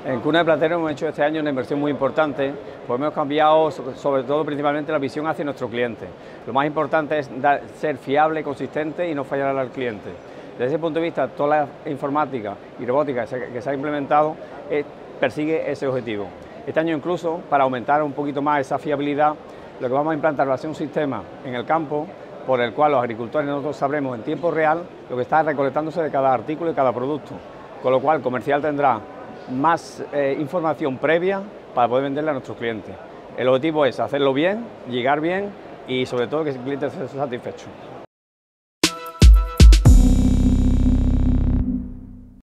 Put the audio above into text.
En Cuna de Platero hemos hecho este año una inversión muy importante, pues hemos cambiado sobre todo principalmente la visión hacia nuestro cliente. Lo más importante es ser fiable, consistente y no fallar al cliente. Desde ese punto de vista, toda la informática y robótica que se ha implementado persigue ese objetivo. Este año incluso, para aumentar un poquito más esa fiabilidad, lo que vamos a implantar va a ser un sistema en el campo por el cual los agricultores nosotros sabremos en tiempo real lo que está recolectándose de cada artículo y cada producto, con lo cual el comercial tendrá más información previa para poder venderle a nuestros clientes. El objetivo es hacerlo bien, llegar bien y sobre todo que el cliente esté satisfecho.